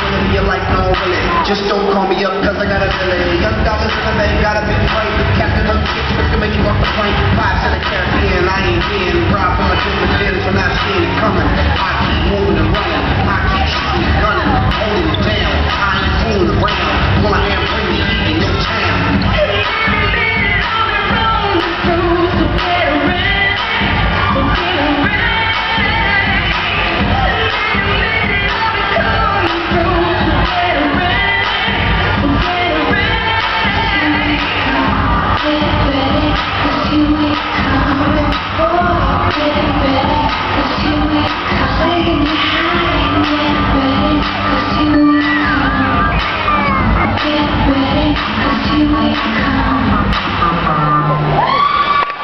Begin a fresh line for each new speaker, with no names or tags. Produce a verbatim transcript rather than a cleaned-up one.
gonna be a lifelong willing. Just don't call me up cause I got a villain. Young dollars in the bank, got a big fight. Captain of the shit, quick to make you off the plane. Five to the Caribbean, I ain't in. Rob from a different